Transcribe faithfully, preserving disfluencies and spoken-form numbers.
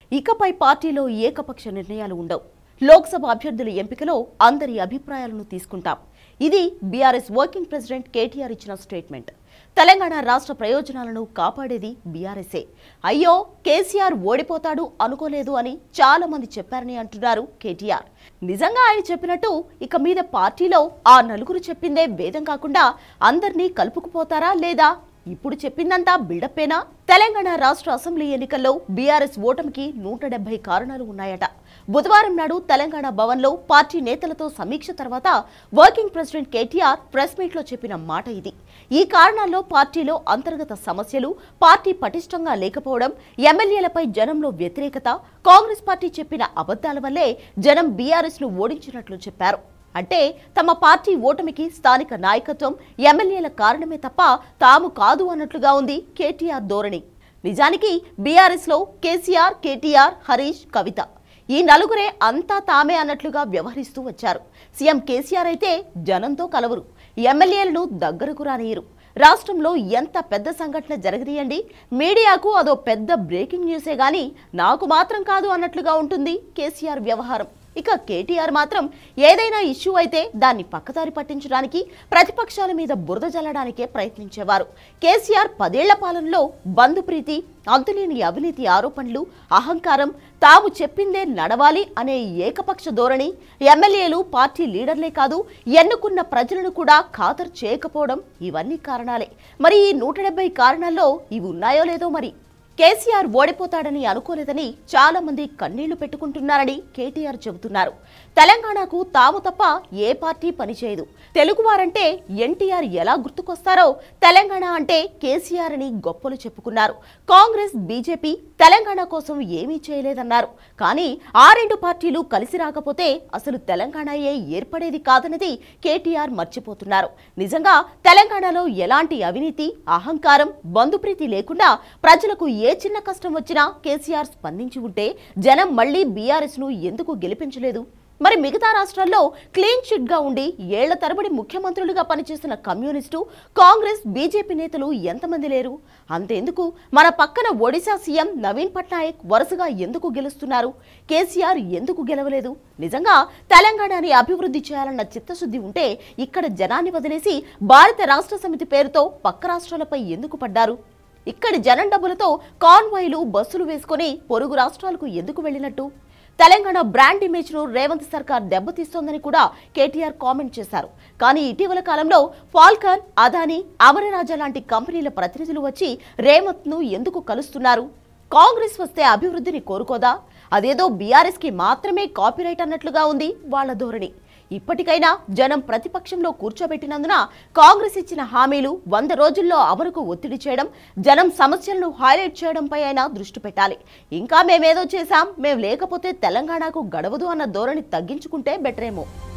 ఇకపై పార్టీలో ఏకపక్ష నిర్ణయాలు ఉండవు. లోక్సభ అభ్యర్థుల ఎంపికలో అందరి అభిప్రాయాలను తీసుకుంటాం. ఇది బీఆర్ఎస్ వర్కింగ్ ప్రెసిడెంట్ కేటీఆర్ ఇచ్చిన స్టేట్మెంట్. తెలంగాణ రాష్ట్ర ప్రయోజనాలను కాపాడేది బీఆర్ఎస్ఏ. అయ్యో కేసీఆర్ ఓడిపోతాడు అనుకోలేదు అని చాలా మంది చెప్పారని అంటున్నారు కేటీఆర్. నిజంగా ఆయన చెప్పినట్టు ఇక మీద పార్టీలో ఆ నలుగురు చెప్పిందే వేదం కాకుండా అందరినీ కలుపుకుపోతారా లేదా? ఇప్పుడు చెప్పిందంతా బిల్డప్పేనా? తెలంగాణ రాష్ట్ర అసెంబ్లీ ఎన్నికల్లో బీఆర్ఎస్ ఓటమికి నూట డెబ్బై కారణాలు ఉన్నాయట. బుధవారం నాడు తెలంగాణ భవన్లో పార్టీ నేతలతో సమీక్ష తర్వాత వర్కింగ్ ప్రెసిడెంట్ కేటీఆర్ ప్రెస్ మీట్లో చెప్పిన మాట ఇది. ఈ కారణాల్లో పార్టీలో అంతర్గత సమస్యలు, పార్టీ పటిష్టంగా లేకపోవడం, ఎమ్మెల్యేలపై జనంలో వ్యతిరేకత, కాంగ్రెస్ పార్టీ చెప్పిన అబద్ధాల వల్లే జనం బీఆర్ఎస్ ను ఓడించినట్లు చెప్పారు. అంటే తమ పార్టీ ఓటమికి స్థానిక నాయకత్వం, ఎమ్మెల్యేల కారణమే తప్ప తాము కాదు అన్నట్లుగా ఉంది కేటీఆర్ ధోరణి. నిజానికి బీఆర్ఎస్ లో కేసీఆర్, కేటీఆర్, హరీష్, కవిత ఈ నలుగురే అంతా తామే అన్నట్లుగా వ్యవహరిస్తూ వచ్చారు. సీఎం కేసీఆర్ అయితే జనంతో కలవరు, ఎమ్మెల్యేలను దగ్గరకు రానియరు. రాష్ట్రంలో ఎంత పెద్ద సంఘటన జరగనీయండి, మీడియాకు అదో పెద్ద బ్రేకింగ్ న్యూసే గానీ నాకు మాత్రం కాదు అన్నట్లుగా ఉంటుంది కేసీఆర్ వ్యవహారం. ఇక కేటీఆర్ మాత్రం ఏదైనా ఇష్యూ అయితే దాన్ని పక్కదారి పట్టించడానికి, ప్రతిపక్షాల మీద బురద జల్లడానికే ప్రయత్నించేవారు. కేసీఆర్ పదేళ్ల పాలనలో బంధుప్రీతి, అంతులేని అవినీతి ఆరోపణలు, అహంకారం, తాము చెప్పిందే నడవాలి అనే ఏకపక్ష ధోరణి, ఎమ్మెల్యేలు, పార్టీ లీడర్లే కాదు ఎన్నుకున్న ప్రజలను కూడా ఖాతరు చేయకపోవడం ఇవన్నీ కారణాలే. మరి ఈ నూట డెబ్బై కారణాల్లో ఇవి ఉన్నాయో లేదో మరి. కేసీఆర్ ఓడిపోతాడని అనుకోలేదని చాలా మంది కన్నీళ్లు పెట్టుకుంటున్నారని కేటీఆర్ చెబుతున్నారు. తెలంగాణకు తాము తప్ప ఏ పార్టీ పనిచేయదు. తెలుగువారంటే ఎన్టీఆర్ ఎలా గుర్తుకొస్తారో తెలంగాణ అంటే కేసీఆర్ అని గొప్పలు చెప్పుకున్నారు. కాంగ్రెస్, బీజేపీ తెలంగాణ కోసం ఏమీ చేయలేదన్నారు. కానీ ఆ రెండు పార్టీలు కలిసి రాకపోతే అసలు తెలంగాణయే ఏర్పడేది కాదన్నది కేటీఆర్ మర్చిపోతున్నారు. నిజంగా తెలంగాణలో ఎలాంటి అవినీతి, అహంకారం, బంధుప్రీతి లేకుండా ప్రజలకు ఏ చిన్న కష్టం వచ్చినా కేసీఆర్ స్పందించి ఉంటే జనం మళ్లీ బీఆర్ఎస్ ను ఎందుకు గెలిపించలేదు? మరి మిగతా రాష్ట్రాల్లో క్లీన్ చిట్ గా ఉండి ఏళ్ల తరబడి ముఖ్యమంత్రులుగా పనిచేసిన కమ్యూనిస్టు, కాంగ్రెస్, బీజేపీ నేతలు ఎంతమంది లేరు? అంతేందుకు మన పక్కన ఒడిశా సీఎం నవీన్ పట్నాయక్ వరుసగా ఎందుకు గెలుస్తున్నారు? కేసీఆర్ ఎందుకు గెలవలేదు? నిజంగా తెలంగాణని అభివృద్ధి చేయాలన్న చిత్తశుద్ధి ఉంటే ఇక్కడ జనాన్ని వదిలేసి భారత రాష్ట్ర సమితి పేరుతో పక్క రాష్ట్రాలపై ఎందుకు పడ్డారు? ఇక్కడి జనం డబ్బులతో కాన్వాయ్లు, బస్సులు వేసుకుని పొరుగు రాష్ట్రాలకు ఎందుకు వెళ్లినట్టు? తెలంగాణ బ్రాండ్ ఇమేజ్ ను రేవంత్ సర్కార్ దెబ్బతీస్తోందని కూడా కేటీఆర్ కామెంట్ చేశారు. కానీ ఇటీవల కాలంలో ఫాల్కన్, అదానీ, అమరరాజా లాంటి కంపెనీల ప్రతినిధులు వచ్చి రేవంత్ ను ఎందుకు కలుస్తున్నారు? కాంగ్రెస్ వస్తే అభివృద్ధిని కోరుకోదా? అదేదో బీఆర్ఎస్ కి మాత్రమే కాపీరైట్ అన్నట్లుగా ఉంది వాళ్ల ధోరణి. ఇప్పటికైనా జనం ప్రతిపక్షంలో కూర్చోబెట్టినందున కాంగ్రెస్ ఇచ్చిన హామీలు వంద రోజుల్లో అమలుకు ఒత్తిడి చేయడం, జనం సమస్యలను హైలైట్ చేయడంపై అయినా దృష్టి పెట్టాలి. ఇంకా మేమేదో చేశాం, మేం లేకపోతే తెలంగాణకు గడవదు అన్న ధోరణి తగ్గించుకుంటే బెటరేమో.